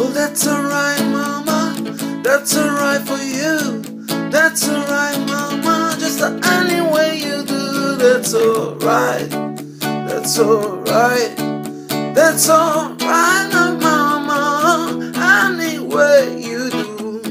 that's alright, mama, that's alright for you. That's alright, mama, just any way you do. That's alright, that's alright, that's alright, mama, any way you do.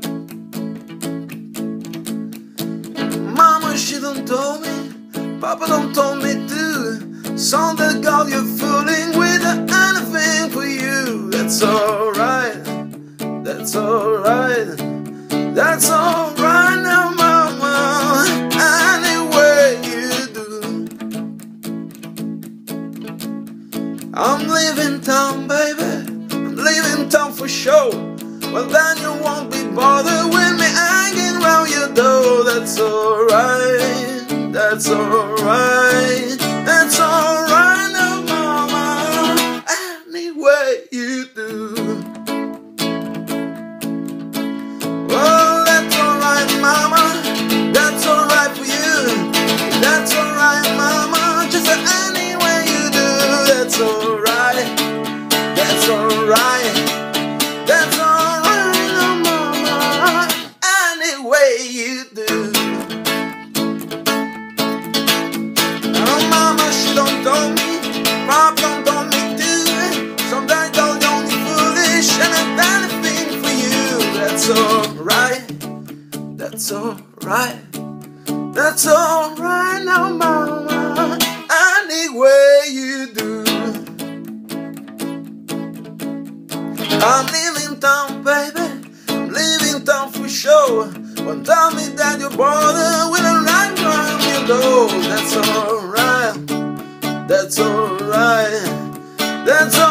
Mama, she don't told me, Papa don't told me too. So that girl you're fooling with anything for you. That's alright, that's alright, that's alright now, mama, any way you do. I'm leaving town, baby, I'm leaving town for sure. Well then you won't be bothered with me hanging around your door. That's alright, that's alright, that's alright now, mama, any way you do. Oh, that's alright, mama, that's alright for you. That's alright, mama, just any way you do. That's alright, that's alright, that's alright, no, mama, any way you do. Oh, mama, she don't tell me, Pop don't tell me too. Sometimes don't be foolish and anything for you. That's alright, that's alright, that's alright now, mama, any way you do. I'm leaving town, baby, I'm leaving town for sure. Don't tell me that you're bothered with a line around your door. That's alright, that's alright, that's alright.